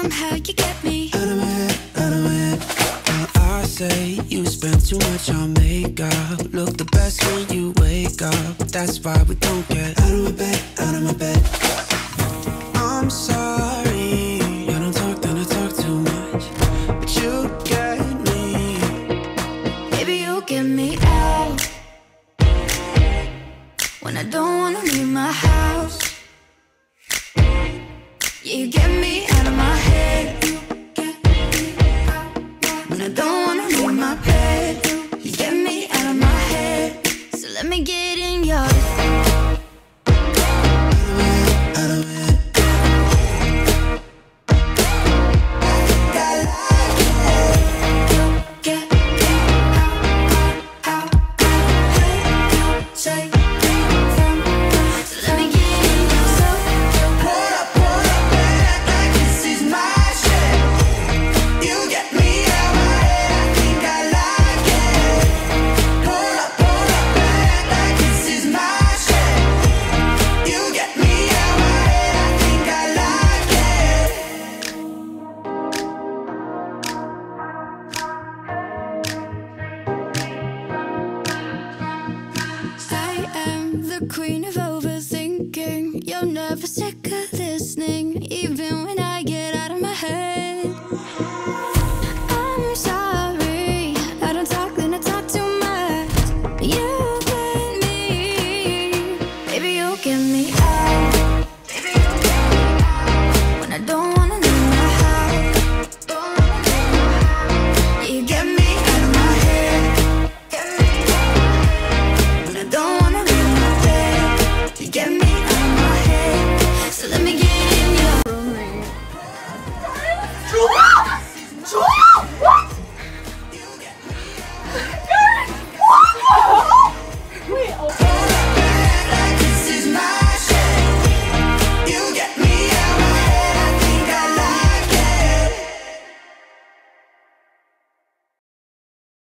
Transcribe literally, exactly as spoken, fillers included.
somehow you get me out of my head, out of my head. Now I say you spend too much on makeup, look the best when you wake up. That's why we don't get out of my bed, out of my bed. I'm sorry, I don't talk, then I talk too much, but you get me. Baby, you get me out when I don't wanna leave my house. Yeah, you get me out of my head. You get me out when I don't wanna leave my bed. You get me out of my head. So let me get in yours. Out of my head. The queen of overthinking. You're never sick of listening, even when I get out of my head. I'm sorry, I don't talk, then I talk too much. You get me, baby, you get me out. Baby, you get me out when I don't